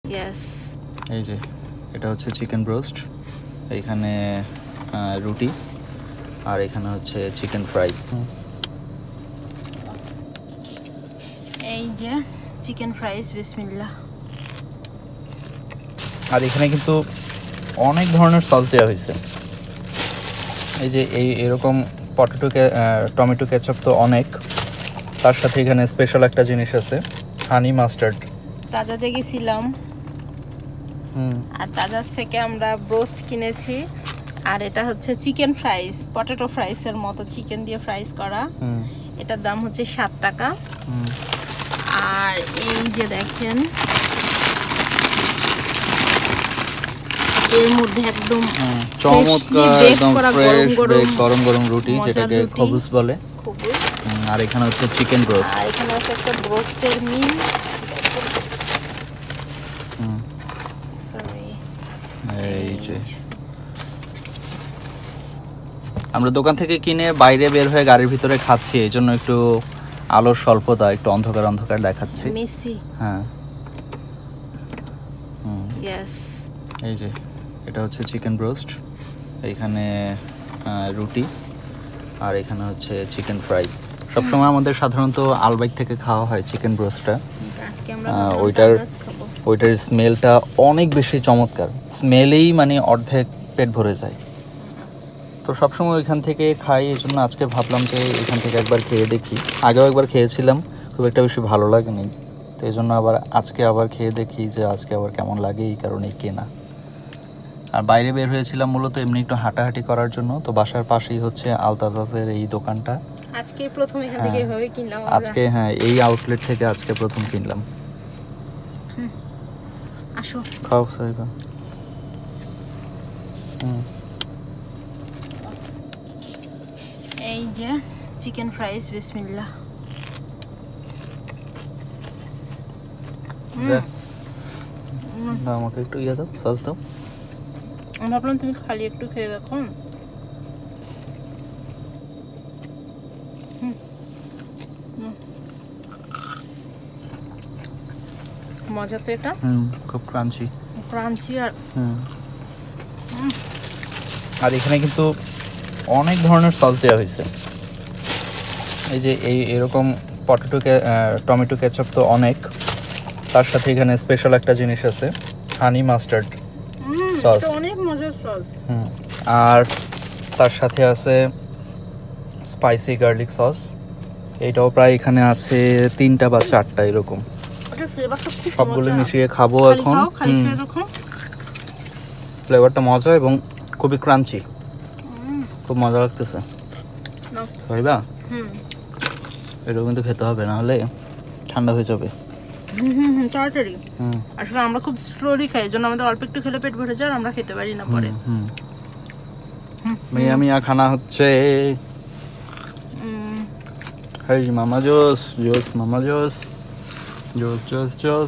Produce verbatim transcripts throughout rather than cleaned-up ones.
Yes এই যে এটা হচ্ছে চিকেন ব্রোস্ট, এইখানে রুটি আর এখানে হচ্ছে চিকেন ফ্রাই। এই যে চিকেন ফ্রাইস, বিসমিল্লাহ। আর এখানে কিন্তু অনেক ধরনের সস দেওয়া হয়েছে। এই যে এই এরকম পটেটো টমেটো কেচাপ তো অনেক, তার সাথে এখানে স্পেশাল একটা জিনিস আছে, হানি মাস্টার্ড। তাজাজে গেছিলাম, আর তাজাজ থেকে আমরা ব্রোস্ট কিনেছি, আর এটা হচ্ছে চিকেন ফ্রাইস, পটেটো ফ্রাইসের মতো চিকেন দিয়ে ফ্রাইস করা। এটার দাম হচ্ছে সাত টাকা। আর এই যে দেখেন এর মধ্যে একদম চমৎকার একদম ফ্রেশ গরম গরম রুটি, যেটাকে খবুজ বলে। আর এখানে হচ্ছে চিকেন ব্রোস্ট, আর এখানে আছে একটা ব্রোস্টের মিল। সরি, এই যে আমরা দোকান থেকে কিনে বাইরে বের হয়ে গাড়ির ভিতরে খাচ্ছি, এই জন্য একটু আলোর স্বল্পতা, একটু অন্ধকার অন্ধকার দেখাচ্ছে। মেসি। হ্যাঁ, ইয়েস। এই যে এটা হচ্ছে চিকেন ব্রোস্ট, এইখানে রুটি আর এখানে হচ্ছে চিকেন ফ্রাই। সবসময় আমাদের সাধারণত আলবাইক থেকে খাওয়া হয় চিকেন ব্রোস্টটা। ওইটার ওইটার স্মেলটা অনেক বেশি চমৎকার, স্মেলেই মানে অর্ধেক পেট ভরে যায়। তো সবসময় ওইখান থেকে খাই, এই জন্য আজকে ভাবলাম যে এখান থেকে একবার খেয়ে দেখি। আগেও একবার খেয়েছিলাম, খুব একটা বেশি ভালো লাগেনি, তো এই জন্য আবার আজকে আবার খেয়ে দেখি যে আজকে আবার কেমন লাগে, এই কারণেই কেনা। আর বাইরে বের হয়েছিলাম মূলত এমনি একটু হাঁটাহাঁটি করার জন্য, তো বাসার পাশেই হচ্ছে আল তাজাজের এই দোকানটা। আজকে প্রথম এখান থেকে এভাবে কিনলাম আজকে, হ্যাঁ এই আউটলেট থেকে আজকে প্রথম কিনলাম। আসো খাও সাইবা। হুম, এই যে চিকেন ফ্রাইস, বিসমিল্লাহ। আমাকে একটু ইয়ে দাও, সস দাও। আমি ভাবলাম তুমি খালি একটু খেয়ে দেখো। মজা তো এটা। হুম, খুব ক্রাঞ্চি ক্রাঞ্চি। আর হুম, আর এখানে কিন্তু অনেক ধরনের সস দেওয়া হয়েছে। এই যে এই এরকম পটেটো টমেটো কেচাপ তো অনেক, তার সাথে এখানে স্পেশাল একটা জিনিস আছে, হানি মাস্টার্ড সস। অনেক মজার সস। হুম, আর তার সাথে আছে স্পাইসি গার্লিক সস। এটাও প্রায় এখানে আছে তিনটা বা চারটা এরকম। সবগুলো মিশিয়ে খাবো এখন। ফ্লেভারটা মজা এবং খুবই ক্রাঞ্চি, খুব মজা লাগতেছে। ভাইবা এটাও কিন্তু খেতে হবে, না হলে ঠান্ডা হয়ে যাবে। তাড়াতাড়ি। আসলে আমরা খুব স্লোলি খাই, জন্য আমাদের অল্প একটু খেলে পেট ভরে যায়, আমরা খেতে পারি না পরে। মিয়া মিয়া খানা হচ্ছে। হাই মামা জোস জোস, মামা জোস জোস জোস জোস।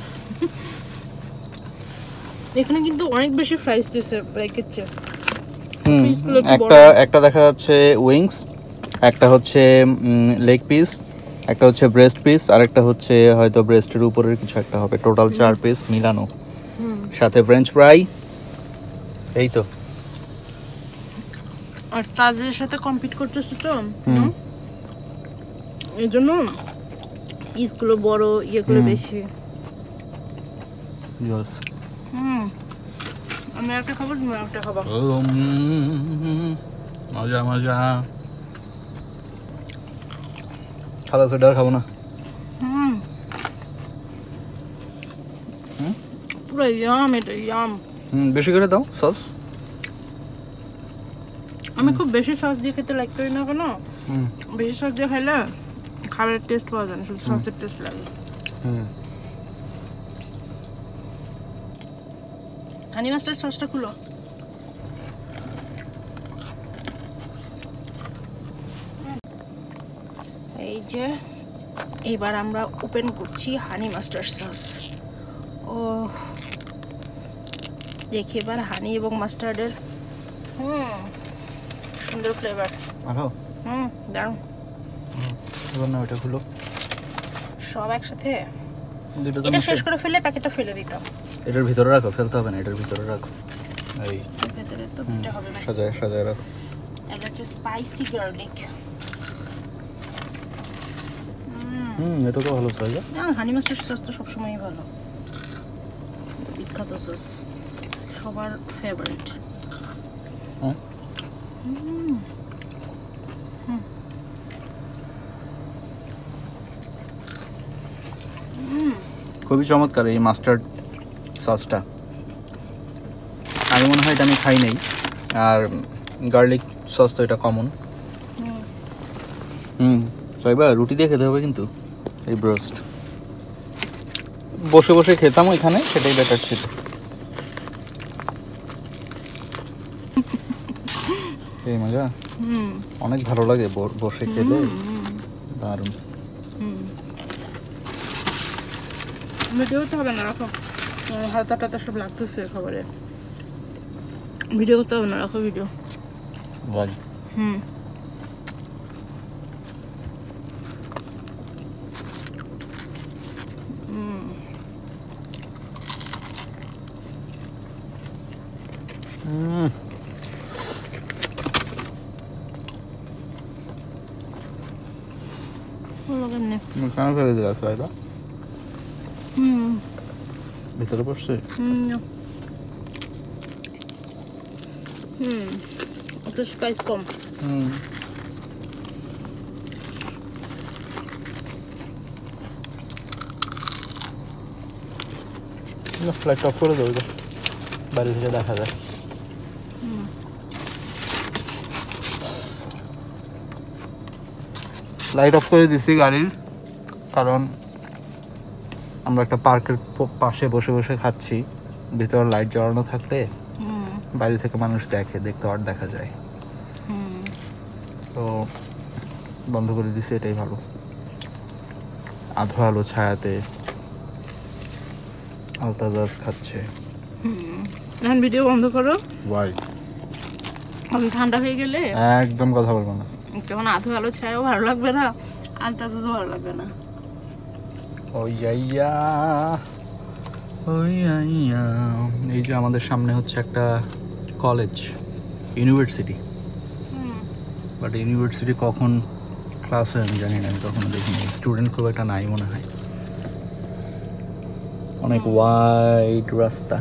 এখানে কিন্তু অনেক বেশি ফ্রাইস দিয়েছে প্যাকেট চেয়ে। হুম, একটা একটা দেখা যাচ্ছে উইংস, একটা হচ্ছে লেগ পিস, একটা হচ্ছে ব্রেস্ট পিস, আর একটা হচ্ছে হয়তো ব্রেস্টের উপরের কিছু একটা হবে। টোটাল চার পিস মিলানো, সাথে ফ্রেঞ্চ ফ্রাই। এই তো, আর তাজের সাথে কম্পিট করতেছে তো, এই জন্য পিসগুলো বড়, ইয়েগুলো বেশি। হুম, আমি একটা খাবো, তুমি একটা খাবো। মজা মজা। খালা সেটা খাবো না। হুম, পুরো ইয়াম, এটা ইয়াম। হুম, বেশি করে দাও সস। আমি খুব বেশি সস দিয়ে খেতে লাইক করি না, কেন বেশি সস দিয়ে খাইলে খাবারের টেস্ট পাওয়া যায় না, শুধু সসের টেস্ট লাগে। হুম, হানি মাস্টার্ড সসটা খুলো। এই যে এবার আমরা ওপেন করছি হানি মাস্টার্ড সস। ও দেখি এবার হানি এবং মাস্টার্ডের হুম সুন্দর ফ্লেভার। ভালো। হুম, দারুণ। এবার না ওটা খুলো। সব একসাথে। দুটো তো এটা শেষ করে ফেলে প্যাকেটটা ফেলে দিতাম। এটার ভিতরে রাখো, ফেলতে হবে না, এটার ভিতরে রাখো। এই এর ভিতরে তো দুটো হবে না। সাজায় সাজায় রাখো। এটা হচ্ছে স্পাইসি গার্লিক। হুম, এটা তো ভালো সাইজ। না, হানি মাস্টার্ড সস তো সবসময়ই ভালো, বিখ্যাত সস, সবার ফেভারিট। হ্যাঁ খুবই চমৎকার এই মাস্টার্ড সসটা। আমি মনে হয় এটা আমি খাই নাই, আর গার্লিক সস তো এটা কমন। হুম সাইবা রুটি দিয়ে খেতে হবে কিন্তু এই ব্রোস্ট। বসে বসে খেতাম ওইখানে, সেটাই বেটার ছিল। এই মজা, অনেক ভালো লাগে বসে খেলে, দারুণ। ভিডিও তো হবে না, রাখো, হালকা টাতা সব লাগতেছে খাবারে, ভিডিও করতে হবে না, রাখো ভিডিও। হুম হুম কেন ফেলে দিলা সাইবা? হুম ভিতরে বসছে। হুম হুম একটু স্পাইস কম। হুম ফ্লাইট অফ করে দেবো, বাড়ি থেকে দেখা যায়। লাইট অফ করে দিছি গাড়ির, কারণ আমরা একটা পার্কের পাশে বসে বসে খাচ্ছি, ভিতরে লাইট জ্বালানো থাকলে বাইরে থেকে মানুষ দেখে, দেখতে আর দেখা যায়, তো বন্ধ করে দিছি, এটাই ভালো। আধো আলো ছায়াতে আলতাজাজ খাচ্ছে। এখন ভিডিও বন্ধ করো। ওয়াই আমি ঠান্ডা হয়ে গেলে একদম কথা বলবো না, কেমন আধো আলো ছায়াও ভালো লাগবে না, আলতাজাজও ভালো লাগবে না। ওইয়া ওইয়া এই যে আমাদের সামনে হচ্ছে একটা কলেজ, ইউনিভার্সিটি, বাট ইউনিভার্সিটি কখন ক্লাস হয় আমি জানি না, আমি কখনো দেখিনি, স্টুডেন্ট খুব একটা নাই মনে হয়, অনেক ওয়াইড রাস্তা।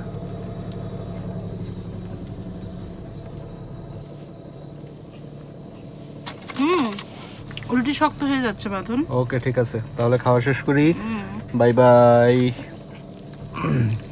হুম রুটি শক্ত হয়ে যাচ্ছে বাঁধন। ওকে ঠিক আছে, তাহলে খাওয়া শেষ করি, বাই বাই।